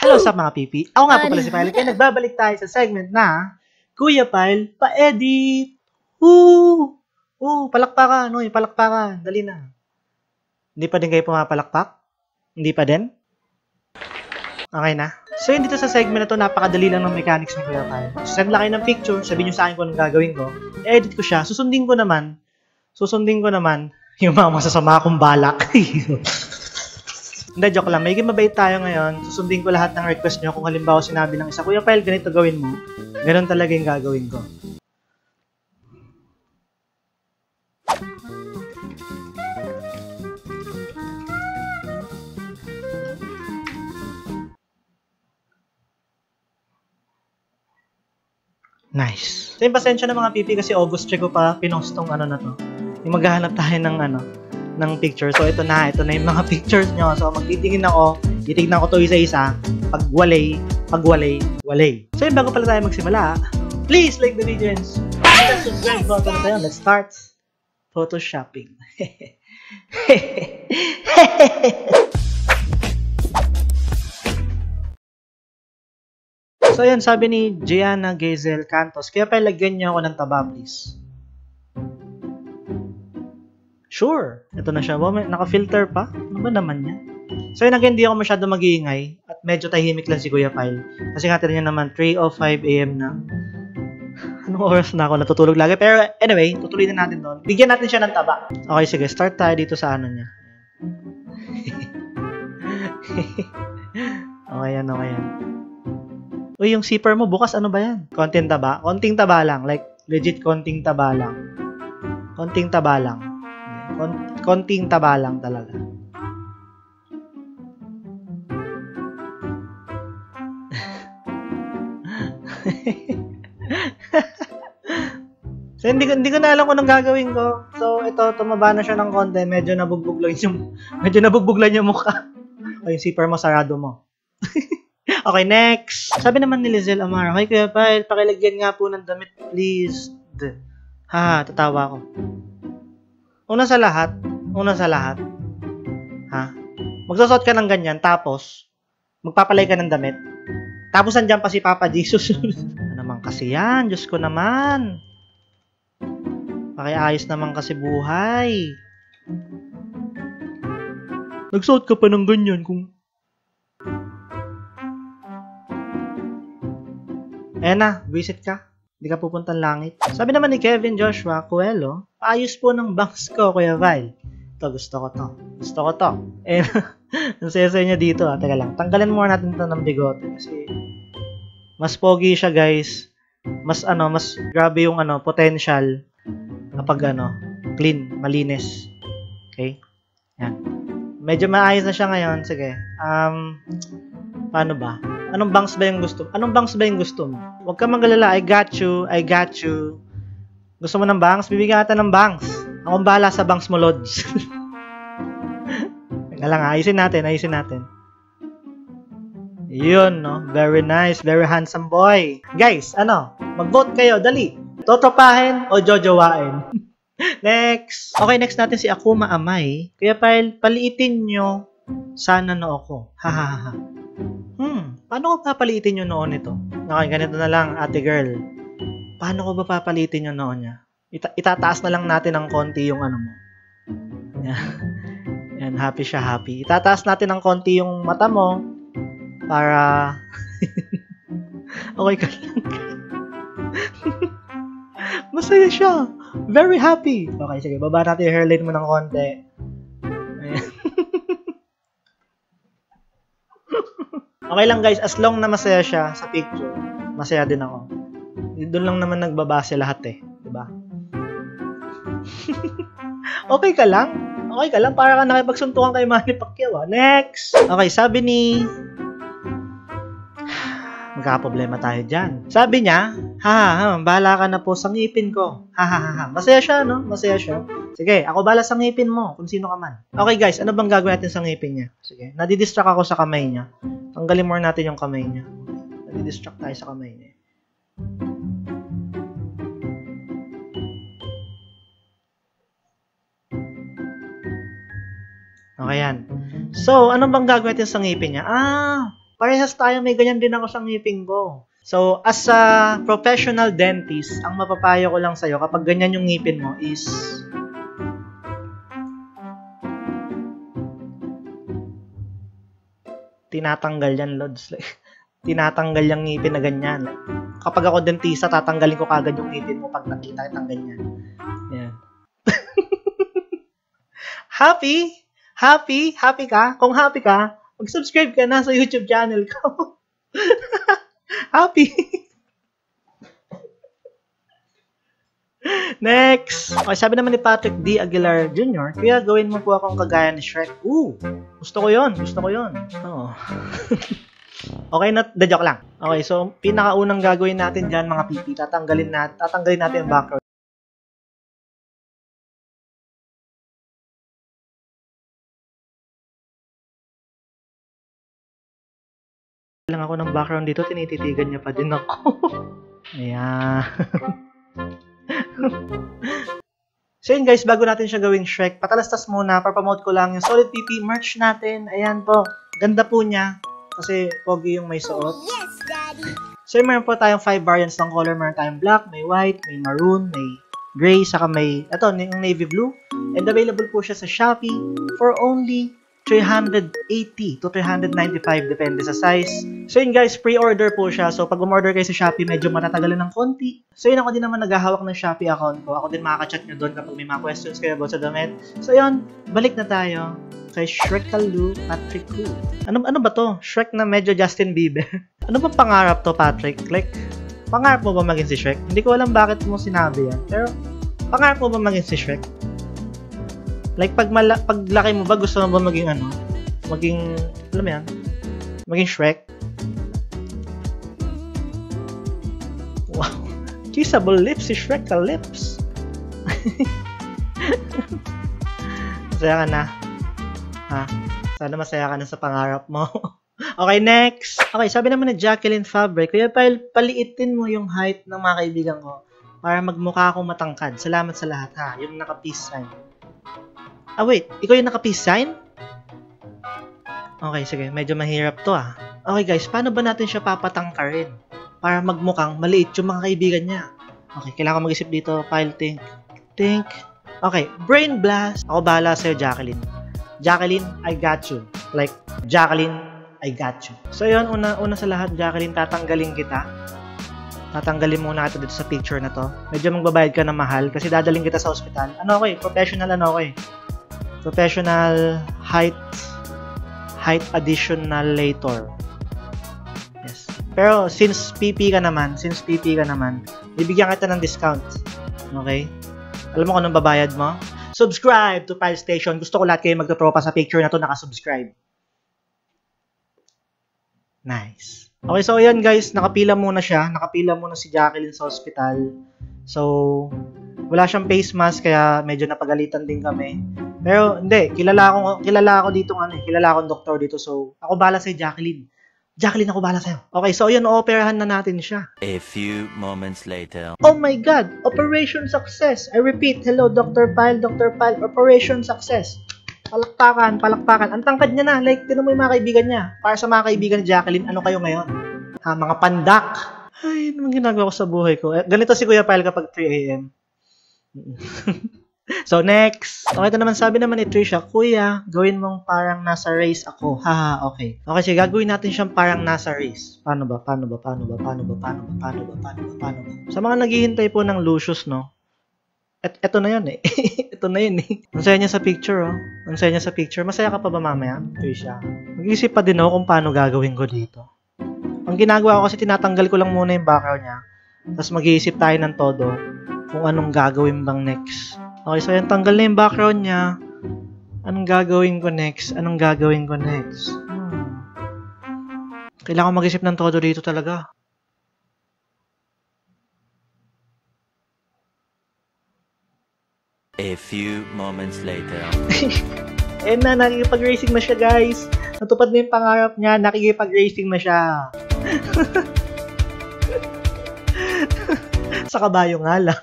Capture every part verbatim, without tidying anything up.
Hello sa mga pipi. Ako nga po pala si Pyle. Kaya nagbabalik tayo sa segment na Kuya Pyle, pa-edit. Woo! Woo! Palakpakan. Uy, palakpakan. Dali na. Hindi pa din kayo pumapalakpak? Hindi pa din? Okay na. So yun, dito sa segment na to, napakadali lang ng mechanics ni Kuya Pyle. Send lang kayo ng picture, sabihin nyo sa akin kung anong gagawin ko. I-edit ko siya. Susundin ko naman. Susundin ko naman yung mga masasama kong balak. Hindi, joke lang. May mabait tayo ngayon. Susundin ko lahat ng request nyo. Kung halimbawa sinabi ng isa, Kuya Pyle, ganito gawin mo. Ganun talaga yung gagawin ko. Nice. So yung pasensya na mga pipi kasi August check ko pa pinost tong ano na to. Yung maghahanap tayo ng ano, ng picture. So ito na, ito na yung mga pictures nyo. So magtitingin ako, titignan ko to isa-isa. Pag walay, pag walay, walay. So yung bago pala tayo magsimula, please like the video and subscribe button na tayo. Let's start photoshopping. So yun, sabi ni Gianna Gazel Cantos, kaya pa lagyan niyo ako ng taba, please. Sure. Ito na siya. Wow, naka-filter pa. Ano ba naman yan? So yun, again, hindi ako masyado mag-iingay at medyo tahimik lang si Kuya Pyle. Kasi nga niya naman, three oh five a m na. Anong oras na ako natutulog lagi? Pero anyway, tutuloy na natin doon. Bigyan natin siya ng taba. Okay, sige. Start tayo dito sa ano niya. Okay yan, okay yan. Uy, yung zipper mo, bukas ano ba yan? Konting taba? Konting taba lang. Like, legit konting taba lang. Konting taba lang. Kon konting taba lang talaga. So, hindi ko, hindi ko na alam kung anong gagawin ko. So, ito, tumaba na siya ng konti. Medyo nabugbog lang yung, medyo nabugbog lang yung mukha. O, yung zipper mo, sarado mo. Okay, next. Sabi naman ni Lizelle Amara, "Hey, Kuya Pyle, pakilagyan nga po ng damit, please." Ha, tatawa ko. Una sa lahat, una sa lahat, ha? Magsusot ka ng ganyan, tapos, magpapalay ka ng damit. Tapos, andyan pa si Papa Jesus. Ano naman kasi yan? Diyos ko naman. Pakiayos naman kasi buhay. Nagsuot ka pa ng ganyan kung... Ayan na, visit ka. Hindi ka pupuntang langit. Sabi naman ni Kevin Joshua Coelho, "Ayos po ng bangs ko, Kuya Pyle." Ito, gusto ko to. Gusto ko to. Eh, ang saya-saya niya dito, ha. Teka lang, tanggalin muna natin ito ng bigote. Kasi, mas pogi siya, guys. Mas, ano, mas grabe yung, ano, potential kapag, ano, clean, malinis. Okay? Yan. Medyo maayos na siya ngayon. Sige. Um, paano ba? Anong bangs ba yung gusto? Anong bangs ba yung gusto mo? Huwag ka magalala. I got you. I got you. Gusto mo ng bangs? Bibigyan kita ng bangs. Akong bahala sa bangs mo, Lods. Nga lang, ayusin natin. Ayusin natin. Yun, no? Very nice. Very handsome boy. Guys, ano? Mag-vote kayo. Dali. Totropahin o jojowain? Next. Okay, next natin si Akuma Amay. Kuya Pyle, paliitin nyo sana noo ko. Hahaha. Hmm, paano ko papaliitin yung noon nito? Okay, ganito na lang, ate girl. Paano ko ba papaliitin yung noon niya? Ita itataas na lang natin ng konti yung ano mo. Yan. Yan, happy siya, happy. Itataas natin ng konti yung mata mo para... Okay ka lang. Masaya siya. Very happy. Okay, sige, baba natin yung hairline mo ng konti. Ayan. Okay lang guys, as long na masaya siya sa picture, masaya din ako. Doon lang naman nagbabase lahat eh, di ba? Okay ka lang? Okay ka lang? Para ka nakipagsuntukan kay Manny Pacquiao, ah. Next! Okay, sabi ni... Magkakaproblema tayo dyan. Sabi niya, ha ha ha, bahala ka na po sa ngipin ko. Ha ha ha. Masaya siya, no? Masaya siya. Sige, ako bahala sa ngipin mo, kung sino ka man. Okay guys, ano bang gagawin natin sa ngipin niya? Sige, nadidistract ako sa kamay niya. Tanggalin more natin yung kamay niya. Nadidistract tayo sa kamay niya. Okay yan. So, ano bang gagawin natin sa ngipin niya? Ah, Parehas tayo, may ganyan din ako sa ngipin ko. So, as a professional dentist, ang mapapayo ko lang sa'yo kapag ganyan yung ngipin mo is tinatanggal yan, Lods. Tinatanggal yung ngipin na ganyan. Kapag ako dentista, tatanggalin ko kagad yung ngipin mo pag nakita kitang ganyan. Yan. Happy? Happy? Happy ka? Kung happy ka, mag-subscribe ka na sa YouTube channel ko. Happy? Next! Okay, sabi naman ni Patrick D. Aguilar Junior, kaya gawin mo po akong kagaya ni Shrek. Ooh! Gusto ko yon, Gusto ko yon. Oo. Okay, not the joke lang. Okay, so pinakaunang gagawin natin dyan, mga pipi, tatanggalin natin, tatanggalin natin yung background. Lang ako ng background dito, tinititigan niya pa din ako. Ayan. So yun guys, bago natin siya gawing Shrek, patalastas muna, para-promote ko lang yung Solid P P merch natin. Ayan po, ganda po niya. Kasi pogi yung may suot. Yes, Daddy! So yun, meron po tayong five variants ng color. Meron tayong black, may white, may maroon, may gray, saka may, ito, yung navy blue. And available po siya sa Shopee for only three hundred eighty to three hundred ninety-five, depende sa size. So yun guys, pre-order po siya. So pag umorder kayo sa Shopee, medyo matatagalan ng konti. So yun, ako din naman naghahawak ng Shopee account ko. Ako din makaka-chat nyo doon kapag may mga questions kayo about sa damit. So yun, balik na tayo kay Shrekalu Patrick Ku. Ano, ano ba to? Shrek na medyo Justin Bieber. Ano ba pangarap to, Patrick? Like, pangarap mo ba maging si Shrek? Hindi ko alam bakit mo sinabi yan. Pero, pangarap mo ba maging si Shrek? Like, pag, mala pag laki mo ba, gusto mo ba maging ano? Maging, alam mo yan? Maging Shrek? Wow. Kissable lips, si Shrek ka lips. Masaya ka na. Ha? Sana masaya ka na sa pangarap mo. Okay, next. Okay, sabi naman ni Jacqueline Fabre, kuya pal paliitin mo yung height ng mga kaibigan ko para magmukha akong matangkad. Salamat sa lahat, ha? Yung naka-peace sign. Ah, wait. Ikaw yung naka-peace sign? Okay, sige. Medyo mahirap to, ah. Okay, guys. Paano ba natin siya papatangkarin para magmukhang maliit yung mga kaibigan niya? Okay, kailangan ko mag-isip dito. File, think. Think. Okay, brain blast. Ako bahala sa'yo, Jacqueline. Jacqueline, I got you. Like, Jacqueline, I got you. So, yun. Una, una sa lahat, Jacqueline, tatanggalin kita. Tatanggalin muna kita dito sa picture na to. Medyo magbabayad ka na mahal kasi dadaling kita sa ospital. Ano ako eh? Professional ano ako eh? Professional height height additionalator. Yes. Pero since P P ka naman, since P P ka naman, bibigyan kita ng discount. Okay? Alam mo kung anong babayad mo? Subscribe to Pile Station. Gusto ko lahat kayo magtotropa sa picture na to nakasubscribe. Nice. Okay, so ayan guys, nakapila muna siya. Nakapila muna si Jacqueline sa hospital. So, wala siyang face mask kaya medyo napagalitan din kami. Pero hindi, kilala ako kilala ako dito ng ano, kilala akong doktor dito. So, ako bala sa Jacqueline. Jacqueline, ako bala sa'yo. Okay, so yun, operahan na natin siya. A few moments later. Oh my God! Operation success! I repeat, hello, Doctor Pile, Doctor Pile, operation success! Palakpakan, palakpakan. Ang tangkad niya na. Like, tinan mo yung mga kaibigan niya. Para sa mga kaibigan ni Jacqueline, ano kayo ngayon? Ha, mga pandak. Ay, ano ginagawa ko sa buhay ko? Eh, ganito si Kuya Pile kapag three A M So, next. Okay, ito naman sabi naman ni Trisha, Kuya, gawin mong parang nasa race ako. Haha, okay. Okay, sige, gagawin natin siyang parang nasa race. Paano ba? Paano ba? Paano ba? Paano ba? Paano ba? Paano ba? Paano ba? Paano ba? Sa mga naghihintay po ng Lucius, no? Et, eto na yun eh. Ito na yun eh. Ang saya niya sa picture, oh. Ang saya niya sa picture. Masaya ka pa ba mamaya? Trisha. Mag-iisip pa din ako kung paano gagawin ko dito. Ang ginagawa ko kasi tinatanggal ko lang muna yung background niya. Tapos mag-iisip tayo ng todo kung anong gagawin bang next. Okay, so yan, tanggal na yung background niya. Anong gagawin ko next? Anong gagawin ko next? Hmm. Kailangan ko mag-isip ng todo dito talaga. A few moments later. Eh na, nakikipag-racing na siya, guys. Natupad na yung pangarap niya, nakikipag-racing na siya. Sa kabayo nga lang.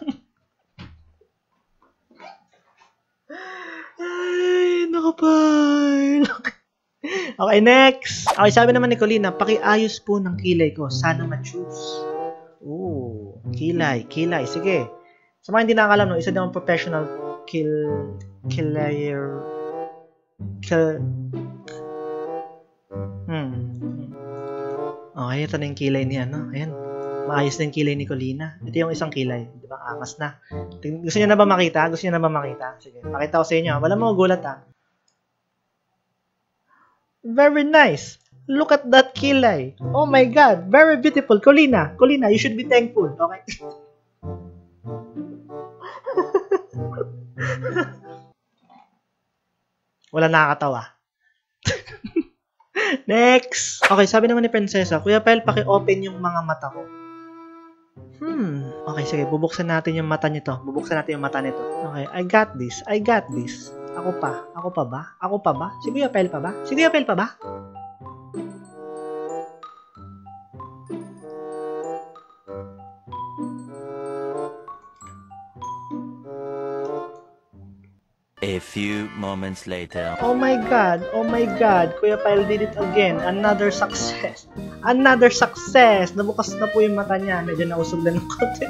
Ay, nakapal. Okay, next. Okay, sabi naman ni Colina, pakiayos po ng kilay ko. Sana ma-choose. Ooh, kilay, kilay. Sige. Sa mga hindi nakakalam, no, isa daw ang professional kill, killayer, kill, hmm. Okay, ito na yung kilay niya, no? Ayan. Maayos na yung kilay ni Colina. Ito yung isang kilay. Di ba? Angas na. Gusto niyo na ba makita? Gusto niyo na ba makita? Sige, pakita ko sa inyo. Wala mo gulat, ha? Very nice. Look at that kilay. Oh my God. Very beautiful. Colina. Colina, you should be thankful. Okay? Wala nakakatawa. Next. Okay, sabi naman ni Prinsesa, Kuya Pel, paki-open yung mga mata ko. Hmm. Okay, sige. Bubuksan natin yung mata nito. Bubuksan natin yung mata nito. Okay, I got this. I got this. Ako pa. Ako pa ba? Ako pa ba? Si Kuya Pel pa ba? Si Kuya Pel pa ba? A few moments later. Oh my God! Oh my God! Kuya Pel did it again. Another success. Another success! Nabukas na po yung mata niya. Medyo nausog lang ng konti.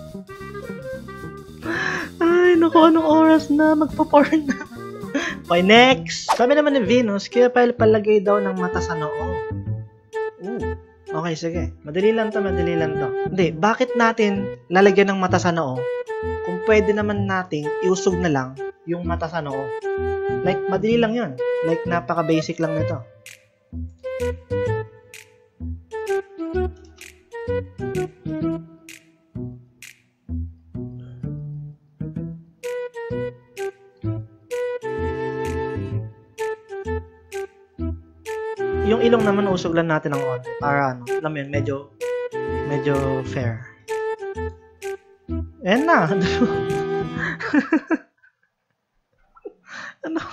Ay, naku, anong oras na? Magpa-porn na. Okay, next. Sabi naman ni Venus, Kuya Pel palagay daw ng mata sa noo. Ooh. Okay, sige. Madali lang to, madali lang to. Hindi, bakit natin lalagyan ng mata sa noo kung pwede naman nating iusog na lang yung mata sa noo? Like, madali lang yun. Like, napaka-basic lang nito. Yung ilong naman, usog lang natin ng onte. Para ano, alam mo yun, medyo, medyo fair. Ayan na. Ano?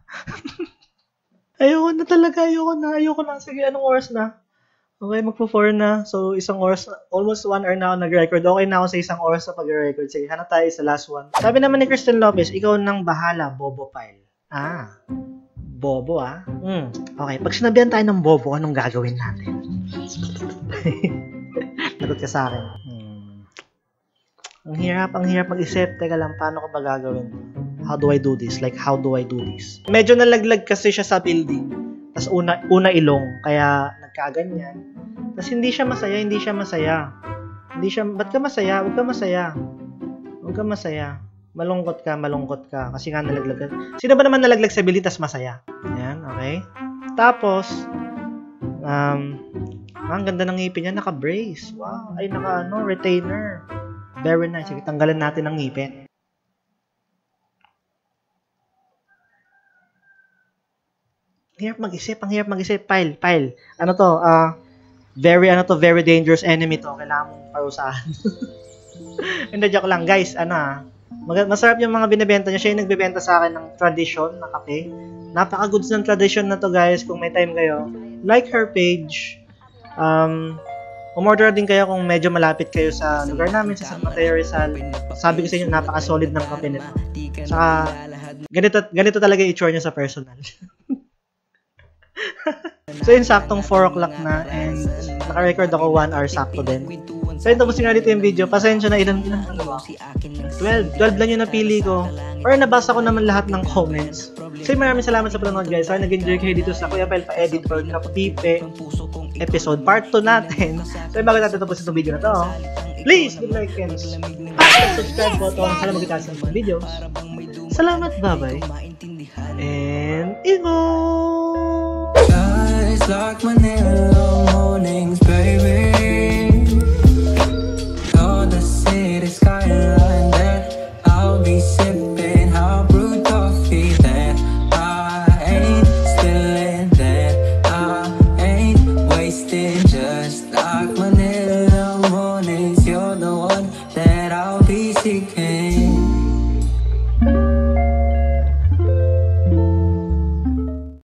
Ayoko na talaga, ayoko na, ayoko na. Sige, anong oras na? Okay, magpo-four na. So, isang oras, almost one hour na ako nag-record. Okay na ako sa isang oras sa pag-record. Sige, hanap tayo sa last one. Sabi naman ni Kristen Lopez, ikaw nang bahala, Bobo Pile. Ah, Bobo ah. Hmm. Okay, pag sinabihan tayo ng Bobo, anong gagawin natin? Lagot ka sa akin. Hmm. Ang hirap, ang hirap mag-isip. Teka lang, paano ko ba gagawin? How do I do this? Like, how do I do this? Medyo nalaglag kasi siya sa building. Tapos una, una ilong, kaya nagkaganyan. Tapos hindi siya masaya, hindi siya masaya. Hindi siya, ba't ka masaya? Huwag ka masaya. Huwag ka masaya. Malungkot ka, malungkot ka. Kasi nga nalaglag ka. Sino ba naman nalaglag sa building tas masaya? Ayan, okay. Tapos, um, ang ganda ng ngipin niya, naka-brace. Wow, ay naka, ano, retainer. Very nice. Sige, tanggalan natin ang ngipin. Ang hirap mag-isip, ang hirap mag-isip. Pile, pile. Ano to, ah, uh, very, ano to, very dangerous enemy to. Kailangan mong parusahan. Hindi, joke lang. Guys, ano ah, masarap yung mga binibenta niya. Siya yung nagbebenta sa akin ng tradisyon na kape. Napaka-goods ng tradisyon na to, guys. Kung may time kayo, like her page. Um, umorder din kayo kung medyo malapit kayo sa lugar namin, sa San Mateo Rizal. Sabi ko sa inyo, napaka-solid ng kape nito. Saka, ganito, ganito talaga i-chore niya sa personal. So yun, saktong four o'clock na and naka-record ako one hour sakto din. So yun, tapos nga dito yung video. Pasensya na, ilan ilan ano ba? twelve. twelve lang yung napili ko. Or nabasa ko naman lahat ng comments. So yun, maraming salamat sa panonood, guys. Sana nag-enjoy kayo dito sa Kuya Pel pa-edit or Kapipe episode part two natin. So yun, bago natin tapos itong video na to, please give like and subscribe button. Sana magkita sa mga videos. Salamat, bye-bye. And Igo! Like Manila mornings, baby. Oh, the city skyline that I'll be sipping hot brewed coffee that I ain't spilling, that I ain't wasting, just like Manila.